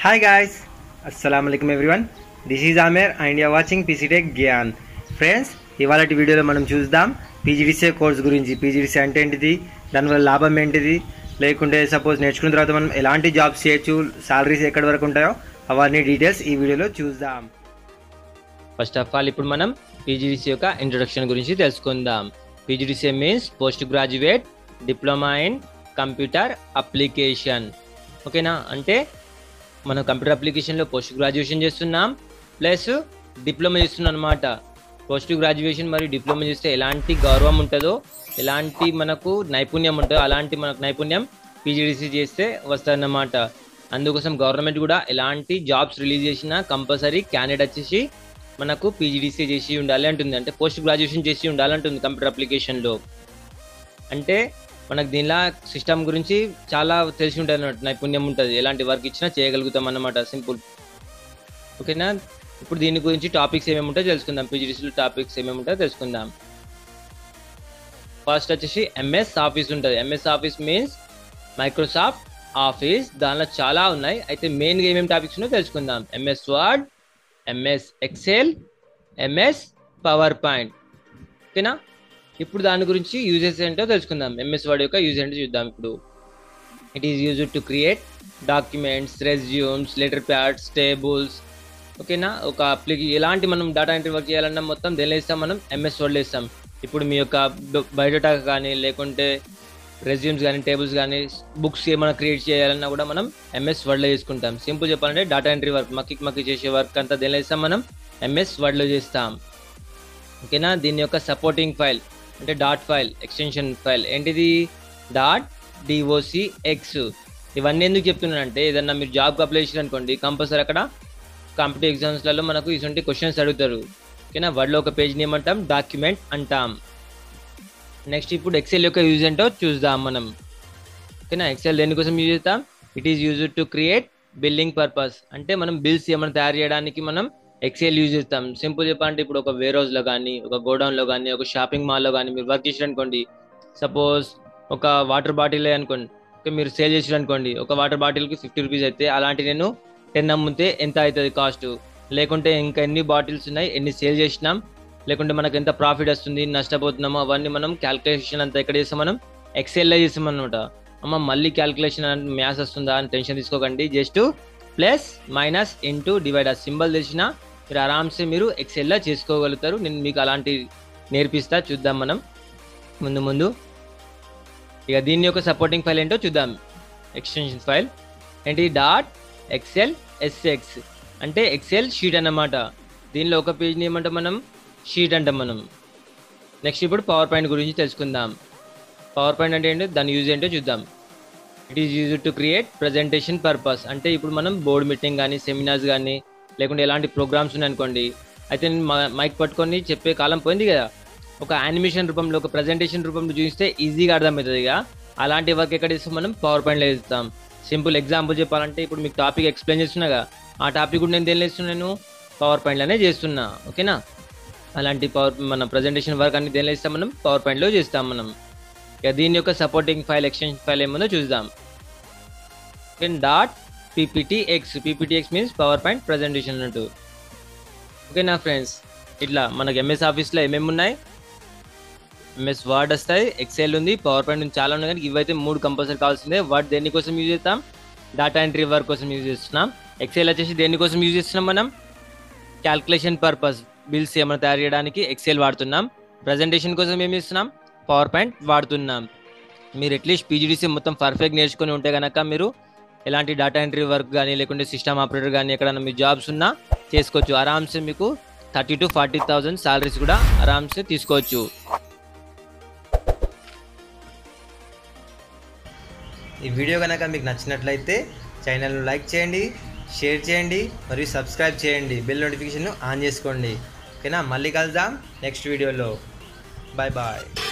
Hi guys, Assalamu alaikum everyone. This is Amir and you are watching PC Tech Gyan. Friends, ఇవాళటి వీడియోలో మనం చూద్దాం PGDCA course గురించి. PGDCA అంటే ఏంటిది, దానివల్ల లాభం ఏంటిది, లేకుంటే సపోజ్ నేర్చుకున్న తర్వాత మనం ఎలాంటి జాబ్స్ చేయొచ్చు, సాలరీస్ ఎక్కడి వరకు ఉంటాయో అవన్నీ డీటెయిల్స్ ఈ వీడియోలో చూద్దాం. ఫస్ట్ ఆఫ్ ఆల్ ఇప్పుడు మనం పీజీడీసీఏ యొక్క ఇంట్రొడక్షన్ గురించి తెలుసుకుందాం. PGDCA means post graduate diploma in computer application. ఓకేనా, అంటే మనం కంప్యూటర్ అప్లికేషన్లో పోస్ట్ గ్రాడ్యుయేషన్ చేస్తున్నాం ప్లస్ డిప్లొమా చేస్తున్నాం అనమాట. పోస్ట్ గ్రాడ్యుయేషన్ మరియు డిప్లొమా చేస్తే ఎలాంటి గౌరవం ఉంటుందో, ఎలాంటి మనకు నైపుణ్యం ఉంటుందో అలాంటి మనకు నైపుణ్యం పీజీడీసీ చేస్తే వస్తుందన్నమాట. అందుకోసం గవర్నమెంట్ కూడా ఎలాంటి జాబ్స్ రిలీజ్ చేసినా కంపల్సరీ క్యాండిడేట్ వచ్చేసి మనకు పీజీడీసీ చేసి ఉండాలి అంటుంది, అంటే పోస్ట్ గ్రాడ్యుయేషన్ చేసి ఉండాలంటుంది కంప్యూటర్ అప్లికేషన్లో. అంటే మనకు దీనిలో సిస్టమ్ గురించి చాలా తెలిసి ఉంటుంది అన్నమాట, నైపుణ్యం ఉంటుంది, ఎలాంటి వర్క్ ఇచ్చినా చేయగలుగుతాం అన్నమాట, సింపుల్. ఓకేనా, ఇప్పుడు దీని గురించి టాపిక్స్ ఏమేమి ఉంటాయో తెలుసుకుందాం. పీజీడీసీలో టాపిక్స్ ఏమేమి ఉంటాయో తెలుసుకుందాం. ఫస్ట్ వచ్చేసి ఎంఎస్ ఆఫీస్ ఉంటుంది. MS Office means Microsoft Office. దానిలో చాలా ఉన్నాయి, అయితే మెయిన్గా ఏమేమి టాపిక్స్ ఉన్నాయో తెలుసుకుందాం. MS Word, MS Excel, MS PowerPoint. ఓకేనా, ఇప్పుడు దాని గురించి యూజెస్ ఏంటో తెలుసుకుందాం. ఎంఎస్ వర్డ్ యొక్క యూజ్ ఏంటో చూద్దాం. ఇప్పుడు it is used to create documents, resumes, letter pads, tables. ఓకేనా, ఒక ఎలాంటి మనం డేటా ఎంట్రీ వర్క్ చేయాలన్నా మొత్తం దేనిలో ఇస్తాం, మనం ఎంఎస్ వర్డ్లో ఇస్తాం. ఇప్పుడు మీ యొక్క బయోడేటా కానీ, లేకుంటే రెజ్యూమ్స్ కానీ, టేబుల్స్ కానీ, బుక్స్ ఏమైనా క్రియేట్ చేయాలన్నా కూడా మనం ఎంఎస్ వర్డ్లో చేసుకుంటాం. సింపుల్ చెప్పాలంటే డేటా ఎంట్రీ వర్క్, మక్కి చేసే వర్క్ అంతా దేనిలో ఇస్తాం, మనం ఎంఎస్ వర్డ్లో చేస్తాం. ఓకేనా, దీని యొక్క సపోర్టింగ్ ఫైల్ అంటే డాట్ ఫైల్, ఎక్స్టెన్షన్ ఫైల్ ఏంటిది, డాట్ docx. ఇవన్నీ ఎందుకు చెప్తున్నానంటే ఏదన్నా మీరు జాబ్కి అప్లై చేయాలనుకోండి, కంపల్సరీ అక్కడ కాంపిటేటివ్ ఎగ్జామ్స్లలో మనకు ఇటువంటి క్వశ్చన్స్ అడుగుతారు. ఓకేనా, వర్డ్లో ఒక పేజ్ని ఏమంటాం, డాక్యుమెంట్ అంటాం. నెక్స్ట్ ఇప్పుడు ఎక్సెల్ యొక్క యూజ్ ఏంటో చూద్దాం మనం. ఓకేనా, ఎక్సెల్ దేనికోసం యూజ్ చేస్తాం, it is used to create billing purpose. అంటే మనం బిల్స్ ఏమైనా తయారు చేయడానికి మనం ఎక్సెల్ యూజ్ చేస్తాం. సింపుల్ చెప్పాలంటే ఇప్పుడు ఒక వేర్ హౌస్లో కానీ, ఒక గోడౌన్లో కానీ, ఒక షాపింగ్ మాల్లో కానీ మీరు వర్క్ చేసారనుకోండి, సపోజ్ ఒక వాటర్ బాటిల్ అనుకోండి, మీరు సేల్ చేసారనుకోండి, ఒక వాటర్ బాటిల్కి 50 రూపీస్ అయితే అలాంటి నేను 10 అమ్మితే ఎంత అవుతుంది కాస్ట్, లేకుంటే ఇంకా ఎన్ని బాటిల్స్ ఉన్నాయి, ఎన్ని సేల్ చేసినాం, లేకుంటే మనకు ఎంత ప్రాఫిట్ వస్తుంది, నష్టపోతున్నామో అవన్నీ మనం క్యాల్కులేషన్ అంతా ఎక్కడ చేస్తాం, మనం ఎక్సెల్లో చేస్తాం అనమాట. అమ్మ మళ్ళీ క్యాల్కులేషన్ అంటే మ్యాథ్స్ వస్తుందా అని టెన్షన్ తీసుకోకండి, just plus minus into divide ఆ సింబల్ తెచ్చినా మీరు ఆరామ్సే మీరు ఎక్సెల్లో చేసుకోగలుగుతారు. నేను మీకు అలాంటి నేర్పిస్తా, చూద్దాం మనం ముందు. ఇక దీని యొక్క సపోర్టింగ్ ఫైల్ ఏంటో చూద్దాం. ఎక్స్టెన్షన్ ఫైల్ ఏంటి, డాట్ ఎక్సెల్ ఎస్ఎక్స్, అంటే ఎక్సెల్ షీట్ అన్నమాట. దీనిలో ఒక పేజ్ని ఏమంటాం, మనం షీట్ అంటాం మనం. నెక్స్ట్ ఇప్పుడు పవర్ పాయింట్ గురించి తెలుసుకుందాం. పవర్ పాయింట్ అంటే ఏంటో, దాని యూజ్ ఏంటో చూద్దాం. It is used to create presentation purpose. అంటే ఇప్పుడు మనం బోర్డ్ మీటింగ్ కానీ, సెమినార్స్ కానీ, లేకుంటే ఎలాంటి ప్రోగ్రామ్స్ ఉన్నాయనుకోండి, అయితే నేను మైక్ పట్టుకొని చెప్పే కాలం పోయింది కదా, ఒక యానిమేషన్ రూపంలో, ఒక ప్రజెంటేషన్ రూపంలో చూస్తే ఈజీగా అర్థమవుతుంది. ఇక అలాంటి వర్క్ ఎక్కడ ఇస్తాం, మనం పవర్ పాయింట్లో ఇస్తాం. సింపుల్ ఎగ్జాంపుల్ చెప్పాలంటే ఇప్పుడు మీకు టాపిక్ ఎక్స్ప్లెయిన్ చేస్తున్నాగా, ఆ టాపిక్ కూడా నేను దేనిలో ఇస్తున్నాను, పవర్ పాయింట్లోనే చేస్తున్నా. ఓకేనా, అలాంటి మన ప్రజెంటేషన్ వర్క్ అన్ని దేనిలో ఇస్తాం, మనం పవర్ పాయింట్లో చేస్తాం మనం. ఇక దీని యొక్క సపోర్టింగ్ ఫైల్, ఎక్స్టెన్షన్ ఫైల్ ఏముందో చూద్దాం. Dot PPTX. PPTX means PowerPoint presentation అన్నట్టు. ఓకేనా ఫ్రెండ్స్, ఇట్లా మనకు ఎంఎస్ ఆఫీస్లో ఏమేమి ఉన్నాయి, ఎంఎస్ వర్డ్ వస్తాయి, ఎక్సెల్ ఉంది, పవర్ పాయింట్ ఉంది, చాలా ఉన్నాయి. కానీ ఇవైతే 3 కంపల్సరీ కావాల్సిందే. వర్డ్ దేనికోసం యూజ్ చేస్తాం, డేటా ఎంట్రీ వర్క్ కోసం యూజ్ చేస్తున్నాం. ఎక్సెల్ వచ్చేసి దేనికోసం యూజ్ చేస్తున్నాం, మనం క్యాల్కులేషన్ పర్పస్, బిల్స్ ఏమైనా తయారు చేయడానికి ఎక్సెల్ వాడుతున్నాం. ప్రజెంటేషన్ కోసం ఏం చేస్తున్నాం, పవర్ పాయింట్ వాడుతున్నాం. మీరు అట్లీస్ట్ పీజీడీసీ మొత్తం పర్ఫెక్ట్ నేర్చుకొని ఉంటే కనుక మీరు ఎలాంటి డేటా ఎంట్రీ వర్క్ కానీ, లేకుంటే సిస్టమ్ ఆపరేటర్ కానీ ఎక్కడైనా మీ జాబ్స్ ఉన్నా చేసుకోవచ్చు. ఆరామ్సే మీకు 30,000 to 40,000 సాలరీస్ కూడా ఆరామ్సే తీసుకోవచ్చు. ఈ వీడియో కనుక మీకు నచ్చినట్లయితే ఛానల్ను లైక్ చేయండి, షేర్ చేయండి మరియు సబ్స్క్రైబ్ చేయండి, బెల్ నోటిఫికేషన్ ఆన్ చేసుకోండి. ఓకేనా, మళ్ళీ కలుద్దాం నెక్స్ట్ వీడియోలో. Bye bye.